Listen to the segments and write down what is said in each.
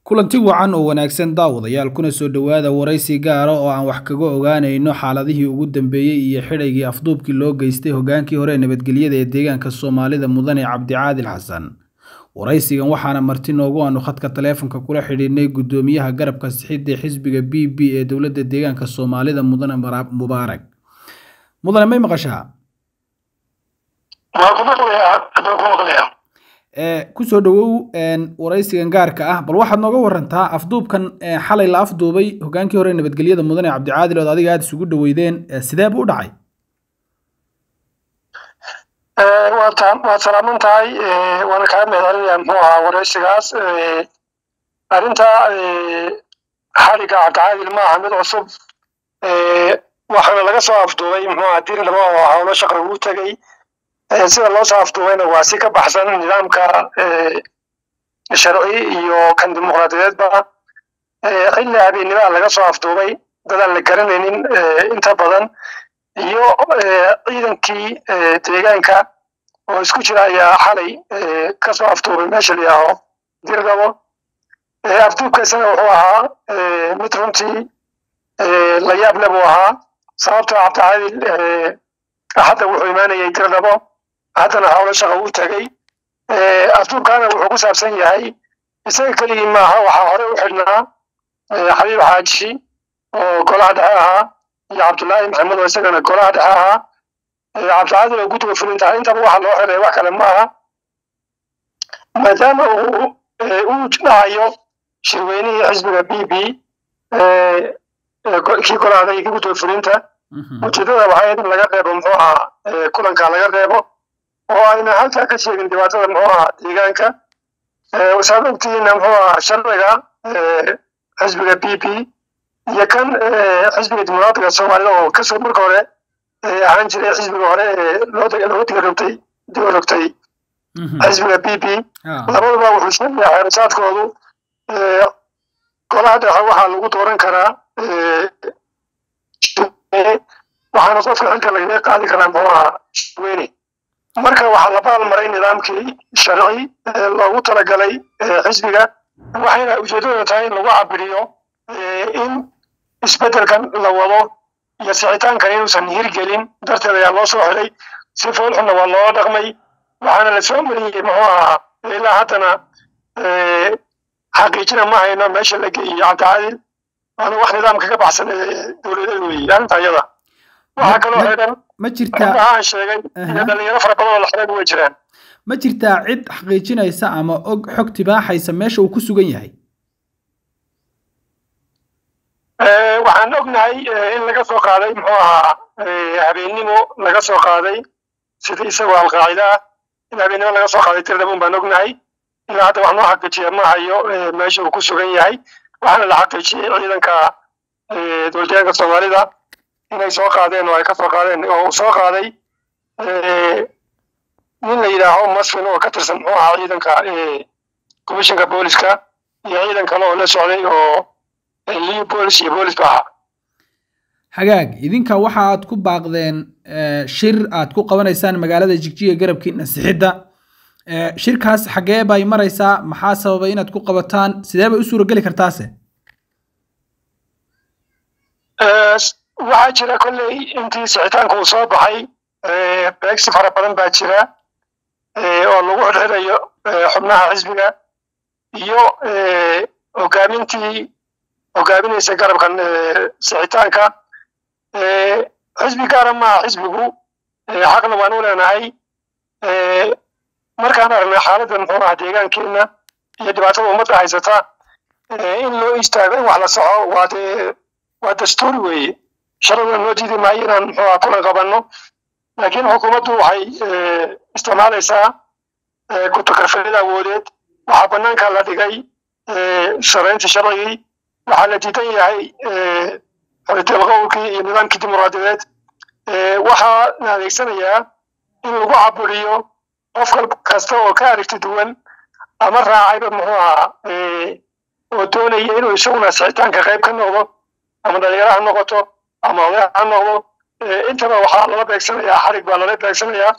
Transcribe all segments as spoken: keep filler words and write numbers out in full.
kulanti wacan oo wanaagsan daawadayaal kuna soo dhawaada waraysi gaar ah oo aan wax kaga ogaanayno xaaladihii ugu dambeeyay iyo xidhaygii afduubkii loo geystay hogaankii hore nabadgelyada ee deegaanka Soomaalida Mudane Cabdi Caadil Xasan. waraysigan waxaana marti noogu aanu khadka taleefanka kula xidhiidhnay gudoomiyaha garabka sixidda xisbiga B B ee dowladda deegaanka Soomaalida Mudane Mubaarak. Mudane may maqashaa? waa ku maqlayaa ku maqlayaa ee ku soo dhawow een waraysigan gaarka ah bal waxaad nooga warantaa afduubkan xalay la afduubay hogaankii hore nabadgelyada Mudane Cabdi Caadil oo adiga aad isugu dhaweydeen sidee buu u dhacay? ee waa taan waa salaaman tahay ee waana ka mahadcelinayaa muxuu ahaa waraysigaas ee arrinta ee xaliga Cabdi Caadil ma aha mid cusub ee waxaana laga soo afduubay muxuu ahaa dir laba oo hawlo shaqo ugu tagay sida loo soo afduubayna waa si ka baxsan nidaamka ee sharci iyo kan dimuqraadiyadeedba ee xilli habeenimo laga soo afduubay dad aan la garanaynin inta badan iyo ciidankii deegaanka oo isku jira ayaa xalay ka soo afduubay meesha la yiraahdo dirgabo afduubkaasina wuxuu ahaa mid runtii la yaab leh buu ahaa sababtoo Cabdi Caadil hadda wuxuu imaanayay dirgabo haddana hawlo shaqo u tagay ee afduubkana wuxuu ku saabsan yahay isaga keligii maaha waxaa hore u xidhnaa xabiib xaaji oo golaha dhexe ahaa iyo Cabdullaahi Maxamed oo isagana golaha dhexe ahaa Cabdi Caadil oo guddiga fulinta intaba waxa loo xiray wax kale maaha maadaama uu uu dhacayo shirweynihii xisbiga B B ee kii golaha iyo guddiga fulinta ujeedada waxay in laga reebo muxuu ahaa kulanka laga reebo oo ayna halka ka sheegin dhibaatada muxuu ahaa deegaanka ee wasaaradtiina muxuu ahaa sharciga ee xisbiga B B iyo kan xisbiga dimuqraadiga Soomaalida oo ka soo markii hore ee ahaan jiray xisbiga hore ee loo loo tigirtay diiwaanogtay xisbiga B B labaduba wuxuu sheegay xeersaadkoodu ee golaha dhexe waxaa lagu dooran karaa ee waxaana qofka xilka laga qaadi karaa muxuu ahaa shirweyne marka waxaa la baalmaray nidaamkii sharci ee loogu talagalay xisbiga waxayna ujeedadu tahay in lagu cabiriyo in isbedelkan la wado iyo sicitaankan inuusan hirgelin darteed ayaa loo soo xiray si foolxuna waa loo dhaqmay waxaana la soo mariyey muxuu ahaa ilaa haddana xaqiijina ma hayno meesha la geeyey Cabdi Caadil waana wax nidaamka ka baxsan dowladda weeye arrinta iyada waxaa kaloo xidhan ma jirtaa waxaan sheegay in dhalinyaro fara badan oo la xiray way jiraan ma jirtaa cid xaqiijinaysa ama og xog tibaaxaysa meesha uu ku sugan yahay ee waxaan ognahay in laga soo qaaday muxuu ahaa habeenimo laga soo qaaday sida isagoo alqaacida in habeenimo laga soo qaaday tirdabun baan ognahay ilaa hadda wax noo xaqiijiya ma hayo meesha uu ku sugan yahay waxaana la xaqiijiyey ciidanka dowladda Soomaalida inay soo qaadeen oo ay ka soo qaadeen oo soo qaaday ee nin la yiraahdo mas'uul oo ka tirsan muxuu ahaa ciidanka ee komishanka booliska iyo ciidan kale oo la socday oo liyo boolis iyo boolis baa hagaag idinka waxa aad ku baaqdeen shir aad ku qabanaysaan magaalada Jigjiga garabkiina sixidda ee shirkaas xagee bay maraysaa maxaa sababay inaad ku qabataan sidee bay u suura gali kartaase ee waxaa jira kolley intii sicitaanku uu soo baxay ee beegsi fara badan baa jira ee oo lagu xidhiidhayo xubnaha xisbiga iyo ee hogaamintii hogaaminaysa garabkan sicitaanka ee xisbi gaar ma xisbigu xaqna waan u leenahay ee markaan aragnay xaaladda muxuu ahaa deegaankeena iyo dhibaatada ummadda haysata in loo istaago in wax la soco waa dee waa dastuur weeye sharciga noo diidi maayo inaan muxuu ahaa kulan qabanno laakiin xukuumaddu waxay isticmaalaysaa ku-takarfalida awoodeed waxaa bannaanka la dhigay sharaynta sharcigii waxaa la diidan yahay xorriyadda qowlkii iyo nidaamkii dimuqraadiyadeed waxaa la adeegsanayaa in lagu caburiyo qof kasta oo ka aragti duwan ama raacayba muxuu ahaa oo doonaya inuu isaguna sicitaanka qayb ka noqdo ama dhalinyaro ha noqoto ama oday ha noqdo intaba waxaa lala beegsanayaa xarig baa lala beegsanayaa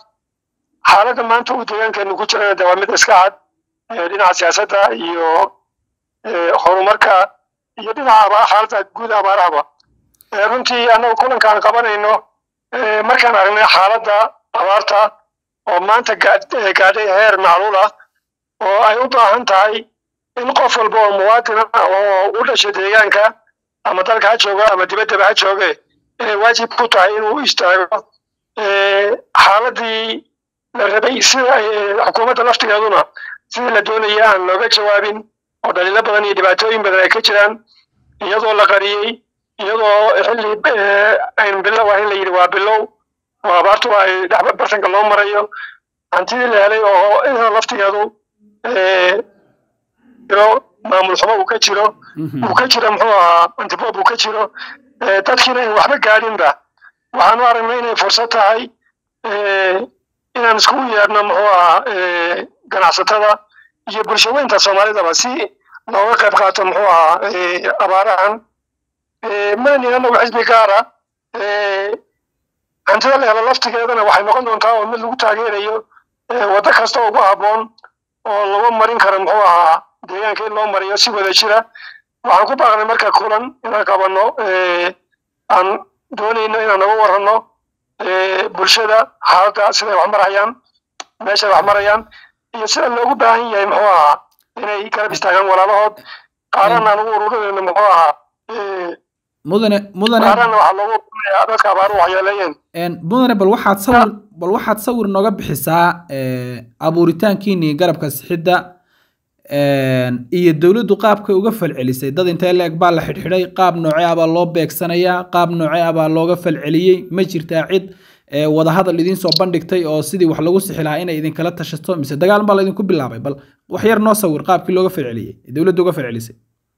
xaaladda maanta uu deegaankeenu ku jirana waa mid iska cad dhinaca siyaasadda iyo horumarka iyo dhinaca xaaladda guud abaarahaba runtii annagu kulankaan qabanayno markaan aragnay xaaladda abaarta oo maanta gaadhay heer macluul ah oo ay u baahan tahay in qof walba oo muwaadin ah oo u dhashay deegaanka ama dalka ha jooga ama dibaddaba ha jooge inay waajib ku tahay inuu istaago xaaladii la rabay sida xukuumadda laftigeeduna sidii la doonaya aan looga jawaabin oo dhaliilo badan iyo dhibaatooyin badan ay ka jiraan iyadoo la qariyey iyadoo xilli aynu bilow ah in la yidhi waa bilow oo abaartu ay bartanka loo marayo hantidii la helay oo iyadoo laftigeedu maamul xumo uu ka jiro uu ka jiro muxuu ahaa antiboob uu ka jiro dadkiina in waxba gaadhinba waxaanu aragnay inay fursad tahay inaan iskugu yeerno muxuu ahaa ganacsatada iyo bulshaweynta soomaalidaba si looga qayb qaato muxuu ahaa abaarahan maanin annagu xisbi gaara hantida la helo laftigeedana waxay noqon doontaa oo mid lagu taageerayo waddo kasta ugu habboon oo lagu marin karo muxuu ahaa deegaanka in loo mariyo si wada jira waxaan ku baaqnay marka kulan inaan qabanno aan doonayno inaan uga warranno bulshada xaaladda siday wax marayaan meeshay wax marayaan iyo sida loogu baahan yahay muxuu ahaa inay garab istaagaan walaalahood qaarana aan ugu ururinayno muxuu ahaa mudane mudane qaarana waxaa loogu ururinayaa dadka abaaru waxyeeleeyeen mudane bal waxaad sawir bal waxaad sawir nooga bixisaa abuuritaankiinii garabka sixidda iyo dawladdu qaabkay uga falcelisay dad intee la eg baa la xidhxidhay qaab noocee ah baa loo beegsanayaa qaab noocee ah baa looga falceliyey ma jirtaa cid wada hadal idiin soo bandhigtay oo sidii wax lagu sixi lahaa inay idinkala tashato mise dagaal baa laydinku bilaabay bal wax yar noo sawir qaabkii looga falceliyey dawladdu uga falcelisay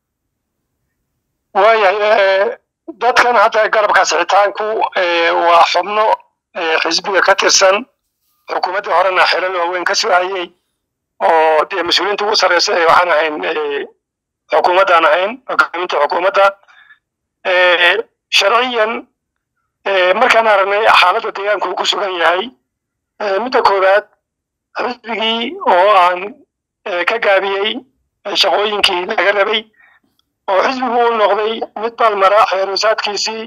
waayahay dadkan hadda garabka sixitaanku waa xubno xisbiga ka tirsan xukuumaddii horena xilal waaweyn ka soo hayay oo dee mas-uuliyiinta ugu sarreysa ee waxaan ahayn xukuumaddaan ahayn hogaaminta xukuumadda sharciyan markaan aragnay xaaladda deegaanku uu ku sugan yahay midda koowaad xisbigii oo aan ka gaabiyey shaqooyinkii laga rabay oo xisbigu uu noqday mid balmara xeerusaadkiisii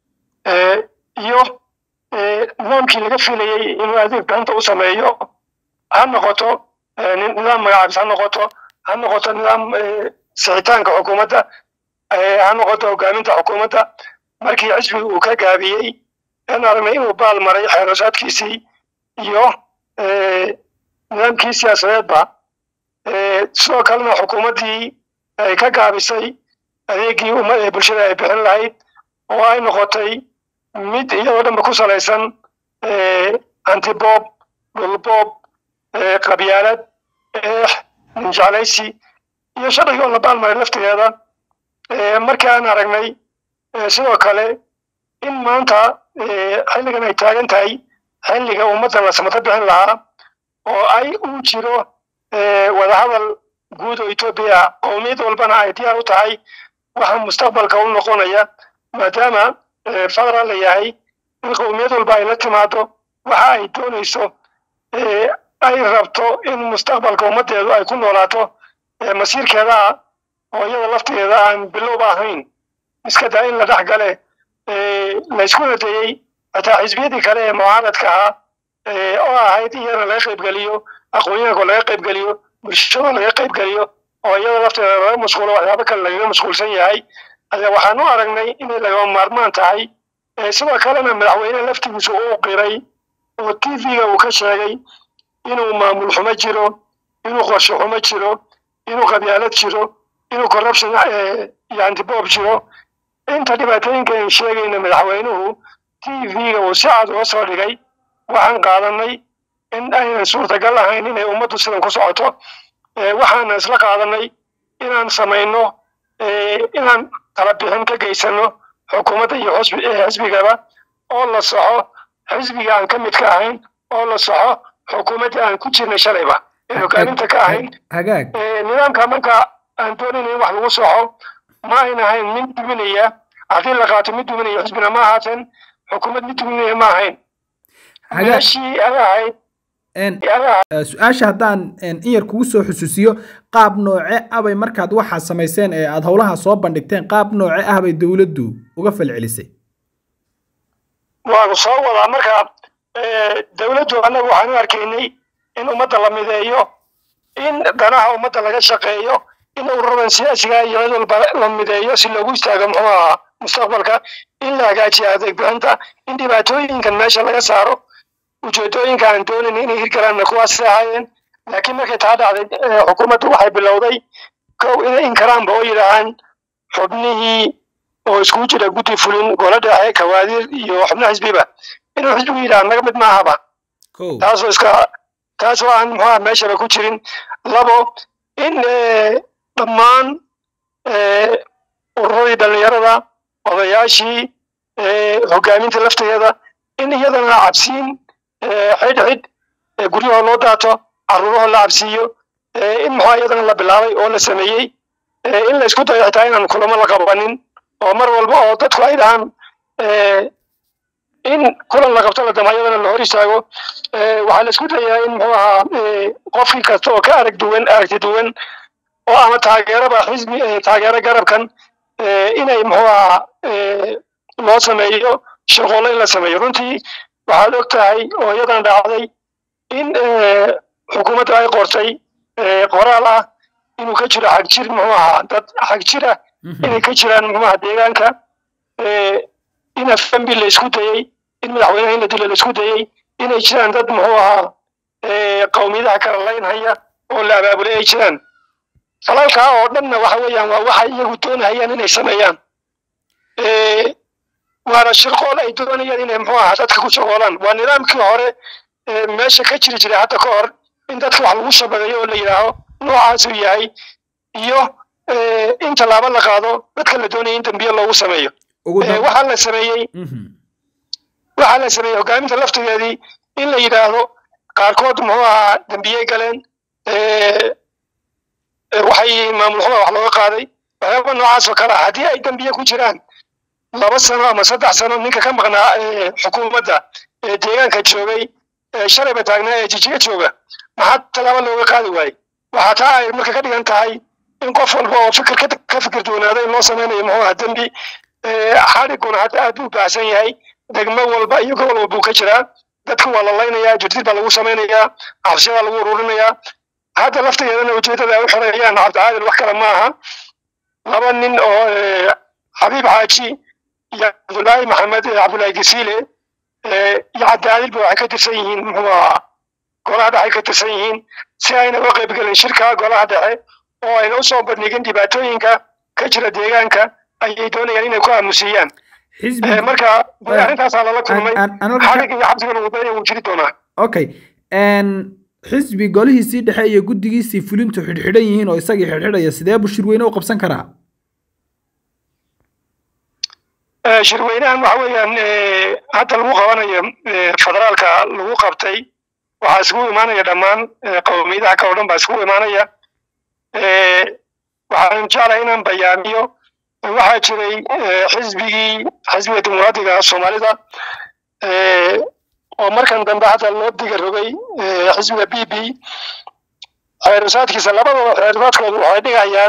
iyo nidaamkii laga filayey inuu adeeg bixinta u sameeyo ha noqoto nidaam magacaabis ha noqoto ha noqoto nidaam sixitaanka xukuumadda ha noqoto hogaaminta xukuumadda markii xisbiga uu ka gaabiyey aan aragnay inuu baal maray xeerusaadkiisii iyo nidaamkii siyaasadeedba sidoo kalena xukuumaddii ay ka gaabisay adeegii umma bulshada ay bixin lahayd oo ay noqotay mid iyadoo dhanba ku salaysan antiboob dhulboob qabyaalad eex ninjeclaysi iyo sharciga oo la baalmaray laftigeeda markii aan aragnay sidoo kale in maanta xilligan ay taagan tahay xilliga ummadda la samata bixin lahaa oo ay uu jiro wadahadal guud oo Ethiopia qowmiyad walbana ay diyaar u tahay waxa mustaqbalka u noqonaya maadaama federal la yahay in qowmiyad walba ay la timaado waxa ay doonayso ay rabto in mustaqbalka ummadeedu ay ku noolaato masiirkeeda oo iyada lafteeda aan bilowba ahayn iska daa in la dhaxgale la isku nadayay hataa xisbiyadii kale ee mucaaradka ahaa oo ahayd iyana laga qaybgeliyo aqoonyahanka laga qaybgeliyo bulshada laga qaybgeliyo oo iyada lafteeda laga mashquulo waxyaabo kale lagaga mashquulsan yahay ayaa waxaan u aragnay inay lagama maarmaan tahay sidoo kalena madaxweyne laftigiisu uu qiray oo T V-ga uu ka sheegay inuu maamul xumo jiro inuu qorshe xumo jiro inuu qabyaalad jiro inuu corruption iyo antiboob jiro inta dhibaatooyinka ay sheegayna madaxweynuhu T V-ga uu si cad uga soo dhigay waxaan qaadanay in aynan suurtagal ahayn inay ummaddu sidan ku socoto waxaana isla qaadanay inaan samayno inaan tala bixin ka geysano xukuumadda iyo xisbigaba oo la soxo xisbiga aan ka mid ka ahayn oo la soxo xukuumadda aan ku jirnay shalayba ee hogaaminta ka ahayn nidaamka marka aan doonayna in wax lagu soxo ma ayna ahayn mid duminaya haddii la qaato mid duminaya xisbina ma ahaateen xukuumad mid duminaya ma ahayn meeshii ay ahayd ان سؤال هدان ان إير كوسو حسوسيو قاب نوعي أبي مركز واحد سميسين أد هولها صوب بندقتين قاب نوعي أبي الدولة دو وقفل عليسي وصور مركز دولة دو أنا وحنا أركيني إن أمد الله مذيو إن دناها أمد الله شقيو إن الربع سياسي يعيد المذيو سلوكي استعمل هو مستقبلك إلا جاتي هذا بنتا إن دباتوين كان ماشي الله يساره وجودين كان دون إن يهرجلنا كواس هاين لكن ما كانت هذا حكومة واحد بالوضعي كو إذا إن كلام بقول عن حبنيه أو سكوت إذا قلت فلان قلت هاي كوادر يحبنا حزبيبه إنه حزب إيران ما قبل ما هبا تاسو إسكا تاسو عن ما ماشي بكوتشرين لابو إن ضمان الرؤية باليردا وضياشي حكامين تلفت هذا إن يدنا عبسين حد حد قريه الله داته عروه الله عبسيه إن ما يدنا الله بالله ولا سميه إن لسكوت يحتاجين أن كل ما لقبانين ومر والبعض تدخل أيضا إن كل اللي قبضنا دم يدنا اللي هريساقو وحال لسكوت يا إن هو قفي كتو كأرك دوين أرك دوين وأنا تاجر بحزب تاجر جرب كان إن هو لو سميه شغله إلا سميه رنتي وحال وقتها ويدنا دعادي إن حكومة أي قرطي قرالة إنه كشرة حكشير مهما حكشيرة إنه كشرة مهما ديرانك إن فهم بالله سكوتي إن مدحوينه إن دول سكوتي إن يشران ضد مهما قومي ذا كرلاين هيا ولا باب ولا يشران فلا كأردنا وحويا وحي يقولون هيا إن يسميان وأنا الشغل أي دون يعني مهما هذا تكون شغلان والنظام كهره ماشي كشرة جري حتى كهر إن تدخل على وش بغيه ولا يراهو noocaas uu yahay iyo inta laaba la qaado dadka la doonayay in dambiyo loogu sameeyo waxa la sameeyay waxa la sameeyay hogaaminta laftigeedii in la yiraahdo qaarkood muxuu ahaa dambiye galeen waxay maamulada wax looga qaaday waxyaabo noocaas oo kale hadii ay dambiye ku jiraan laba sano ama saddex sano ninka ka maqnaa xukuumadda deegaanka joogay shalay ba taagnaa ee jijiga jooga maxaa talaabo looga qaadi waayay waxaa ay marka ka dhigan tahay in qof walba oo fikir ka fikir doonaaday in loo sameynayo muxuu dambi xariguna hadda aad u baasan yahay degmo walba iyo gobol walba ka jira dadku waa la leynayaa jirtid baa lagu sameynayaa cabsida lagu ururinayaa hadda laftigeedana ujeedada u xoreeyaan cabdicaadil wax kale ma aha laba nin oo xabiib xaaji iyo cabdullaahi maxamed cabdullaahi gasiile iyo cabdicaadil ba waxay ka tirsan yihiin muxuu ahaa golaha dhexe ka tirsan yihiin si ayna uga qayb galin shirka golaha dhexe oo ayna usoo bandhigin dhibaatooyinka ka jira deegaanka ayay doonayaan inay ku aamusiyaan marka arrintaas lala kulmay xarig iyo xabsiga lagu daynay wuu jiri doonaa okay xisbi golihiisii dhexe iyo guddigiisii fulintu xidhxidhan yihiin oo isagii xidhxidhaya sidee buu shirweyne u qabsan karaa shirweynahan waxa weeyaan hadda lagu qabanayo federaalka lagu qabtay waxaa isugu imaanaya dhammaan qowmiyadaha kale oo dhan baa isugu imaanaya waxaan jeclahay inaan bayaamiyo waxaa jiray xisbigii xisbiga dimuqraadiga soomaalida oo markan dambe hadda loo diga rogay xisbiga b b xeersaadkiisa labadaba xeersaadkoodu waxay dhigayaan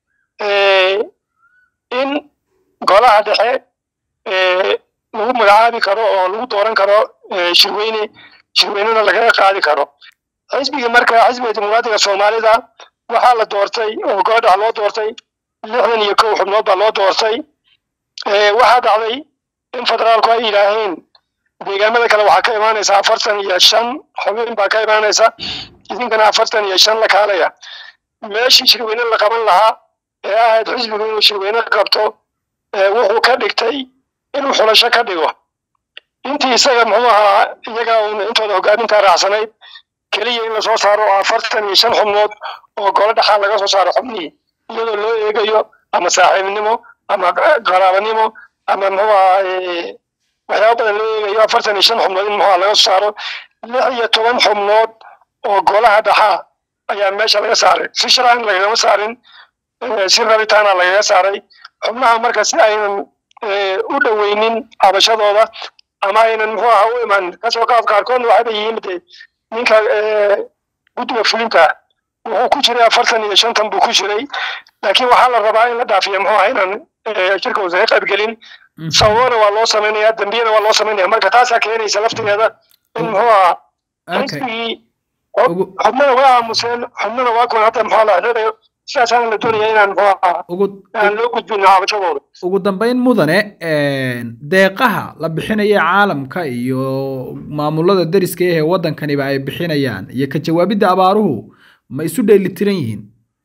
in golaha dhexe lagu magacaabi karo oo lagu dooran karo shirweyne shirweynena lagaga qaadi karo xisbiga marka xisbiga dimuqraadiga soomaalida waxaa la doortay oo golaha loo doortay lixdan iyo kow xubnood baa loo doortay waxaa dhacday in federaalku ay yidhaaheen deegaamada kale waxaa ka imaanaysa afartan iyo shan xubin baa ka imaanaysa idinkana afartan iyo shan la kaalaya meeshii shirweyne la qaban lahaa ee ahayd xisbigu inuu shirweyne qabto wuxuu ka dhigtay inuu xulasho ka dhigo intii isaga muxuu ahaa iyaga uun intooda hogaaminta raacsanayd keliya in lasoo saaro afartan iyo shan xubnood oo golo dhexaa laga soo saaro xubnihii iyadoo loo eegayo ama saaxiibnimo ama qaraabanimo ama muxuu ahaa waxyaaba badan loo eegayo afartan iyo shan xubnood in muxuu ahaa laga soo saaro lix iyo toban xubnood oo golaha dhexaa ayaa meesha laga saaray si sharcan lagagama saarin si rabitaana lagaga saaray xubnaha marka si aynan u dhoweynin cabashadooda ama aynan muxuu ahaa u iman kasoo qaad qaarkoodna waxayba yihiin de ninka guddiga fulinta wuxuu ku jiray afartan iyo shantan buu ku jiray laakiin waxaa la rabaa in la dhaafiyo muxuu ahaa inaan shirka uusan ka qaybgelin sababana waa loo samaynayaa dambiyana waa loo samaynaya marka taasaa keenaysa laftigeeda in muxuu ahaa xisbigii xubnana waa aamuseen xubnana waa kuwan hadda muxuu la xidhiidhayo sidaasaan la doonaya inaan muxuu ahaa aan loo gudbin cabashadooda ugu dambayn mudane deeqaha la bixinaya caalamka iyo maamulada deriska ee waddankaniba ay bixinayaan iyo ka jawaabidda abaaruhu ma isu dheelitiran yihiin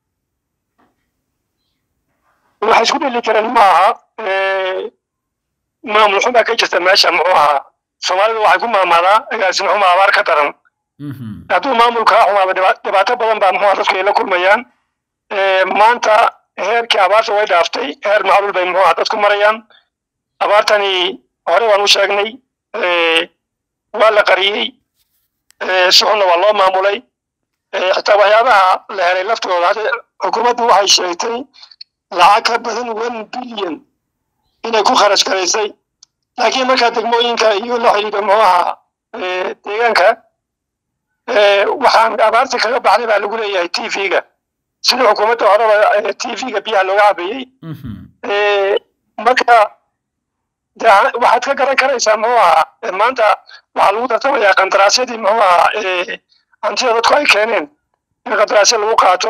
waxa isku dheelitiran maaha maamul xubaa ka jirta meesha muxuu ahaa soomaalida waxay ku maamaadaa agaasi muxuu abaar ka daran hadduu maamulka xumaado dhibaato badan baa muxuu dadku ay la kulmayaan maanta heerkii abaarta way dhaaftay heer macluul bay muxuu dadku marayaan abaartani hore waan u sheegnay waa la qariyey si xunna waa loo maamulay xitaa waxyaabaha la helay laftooda hadda xukuumaddu waxay sheegtay lacag ka badan one billion inay ku kharash garaysay laakiin markaa degmooyinka iyo la xidhiidha muxuu ahaa deegaanka waxaan abaarta kaga baxday baa lagu leeyahay t v-ga sida xukuumadda horeba t v-ga biyaha looga cabeeyey marka waxaad ka garan karaysaa muxuu ahaa maanta waxaa lagu tartamayaa qandaraasyadii muxuu ahaa hantida dadku ay keeneen in qandaraasya lagu qaato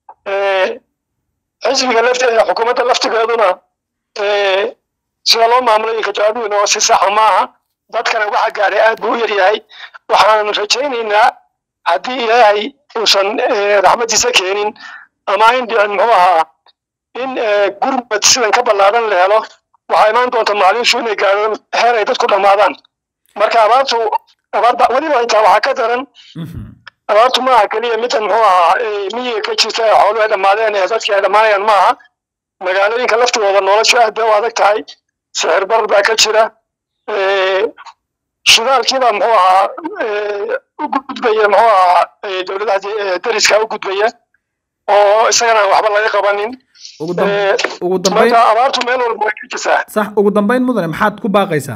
xisbiga lafti xukuumadda laftigeeduna sida loo maamulay ka jawaabihiina oo si saxa maaha dadkana waxa gaadhay aad buu u yaryahay waxaan rajaynaynaa haddii ilaahay uusan raxmadiisa keenin ama in dhicin muxuu ahaa in gurmad sidan ka ballaadan la helo waxaa imaan doonta macluushu inay gaadhaan heer ay dadku dhammaadaan marka abaartu abaarta weliba intaa waxaa ka daran abaartu maaha keliya midan muxuu ahaa miyiga ka jirta ee xooluhu ay dhammaadeen ee dadkii ay dhammaanayaan maaha magaalooyinka laftigooda noloshu aad bay u adag tahay sicir barar baa ka jira shidaalkiibaa muxuu ahaa u gudbaya muxuu ahaa dowladaha deriska u gudbaya oo isagana aan waxba laga qabanin ugu dambayn abaartu meel walba way ka jirtaa sax ugu dambayn mudane maxaad ku baaqaysaa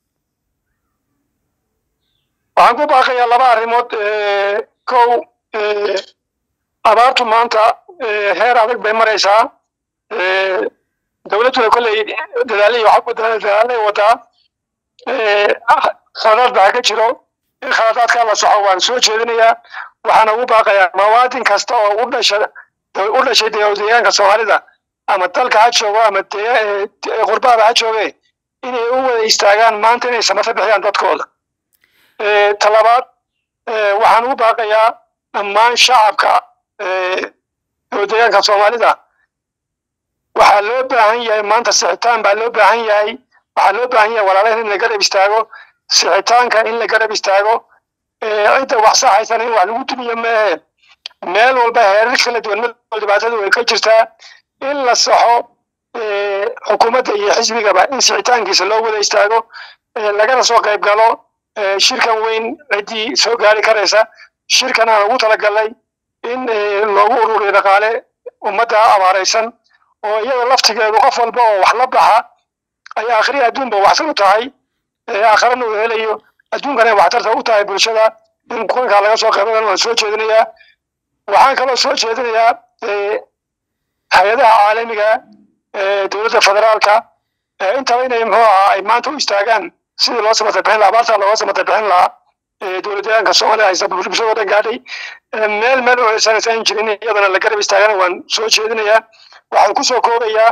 waxaan ku baaqayaa laba arrimood kow abaartu maanta heer adag bay maraysaa dowladduna kolley dadaalay dadaalay wadaa khaladaad baa ka jiro in khaladaadkaa la soxo waan soo jeedinayaa waxaana ugu baaqayaa muwaadin kasta oo u dhasha u dhashay deegaanka soomaalida ama dalka ha joogo ama qurbaaba ha jooge inay u wada istaagaan maanta inay samata bixiyaan dadkooda talabaad waxaan ugu baaqayaa dhammaan shacabka deegaanka soomaalida waxaa loo baahan yahay maanta sixitaan baa loo baahan yahay waxaa loo baahan yahay walaalahan in la garab istaago sixitaanka in la garab istaago cidda wax saxaysan in wax lagu dumiyo maahe meel walba heerar kala duwan meel dhibaatadu way ka jirtaa in la saxo xukuumadda iyo xisbigaba in sixitaankiisa loo wada istaago lagana soo qayb galo shirkan weyn ciddii soo gaari karaysa shirkan aan ugu talagalnay in loogu ururiyo dhaqaale ummadda abaaraysan oo iyada laftigeedu qof walba oo wax la baxa ay aakhiri adduunba waxtar u tahay aakharana uu helayo adduunkana ay waxtarta u tahay bulshada in kulankaa laga soo qaybadan waan soo jeedinayaa waxaan kaloo soo jeedinayaa hay-adaha caalamiga dowladda federaalka intaba inay muxuu ahaa ay maanta u istaagaan sidii loo samata bixin lahaa abaartaa looga samata bixin lahaa dowladyaanka soomaaliya haysa bulshadoo dhan gaadhay meel meel u haysanaysan jirin iyadana la garab istaagana waan soo jeedinayaa waxaan ku soo koobayaa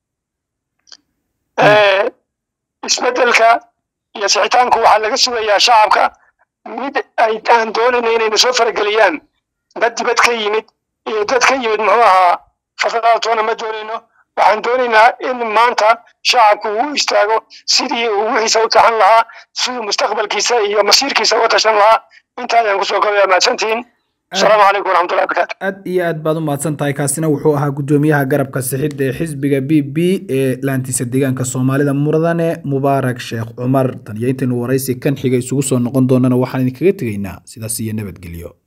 isbedelka iyo sixitaanku waxaa laga sugayaa shacabka mid ay aan doonayna inayna soo farageliyaan dad dibad ka yimid iyo dad ka yimid muxuu ahaa federaaltoona ma doonayno waxaan doonaynaa in maanta shacabku uu istaago sidii uu wixiisa u taxan lahaa siduu mustaqbalkiisa iyo masiirkiisa uga tashan lahaa intaa ayaan kusoo koobaya mahadsantihiin asalaamu calaykum waraxmatullahi wabarakaatu aad iyo aad baad u mahadsan tahay kaasina wuxuu ahaa guddoomiyaha garabka sixidda ee xisbiga b b ee laantiisa deegaanka soomaalida mudane mubaarak sheekh cumar tan iyo intaynu waraysi kan xiga isugu soo noqon doonana waxaan idinkaga tegaynaa sidaas iyo nabadgelyo